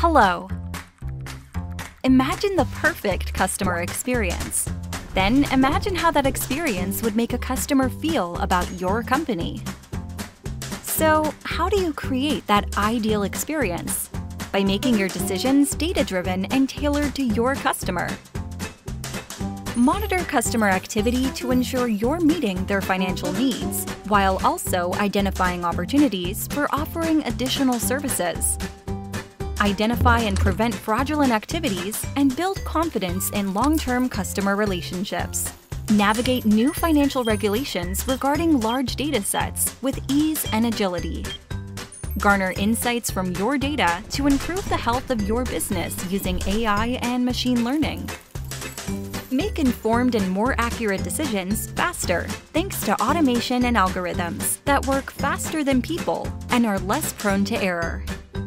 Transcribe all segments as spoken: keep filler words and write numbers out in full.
Hello. Imagine the perfect customer experience. Then imagine how that experience would make a customer feel about your company. So, how do you create that ideal experience? By making your decisions data-driven and tailored to your customer. Monitor customer activity to ensure you're meeting their financial needs, while also identifying opportunities for offering additional services. Identify and prevent fraudulent activities and build confidence in long-term customer relationships. Navigate new financial regulations regarding large data sets with ease and agility. Garner insights from your data to improve the health of your business using A I and machine learning. Make informed and more accurate decisions faster thanks to automation and algorithms that work faster than people and are less prone to error.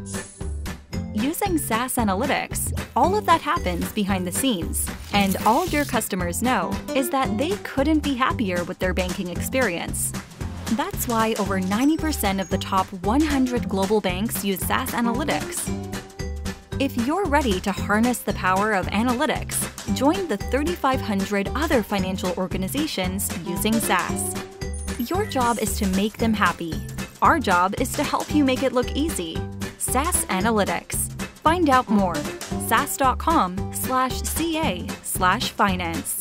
Using SaaS Analytics, all of that happens behind the scenes, and all your customers know is that they couldn't be happier with their banking experience. That's why over ninety percent of the top one hundred global banks use SaaS Analytics. If you're ready to harness the power of analytics, join the thirty-five hundred other financial organizations using SaaS. Your job is to make them happy. Our job is to help you make it look easy. SaaS Analytics. Find out more. saas dot com slash ca slash finance.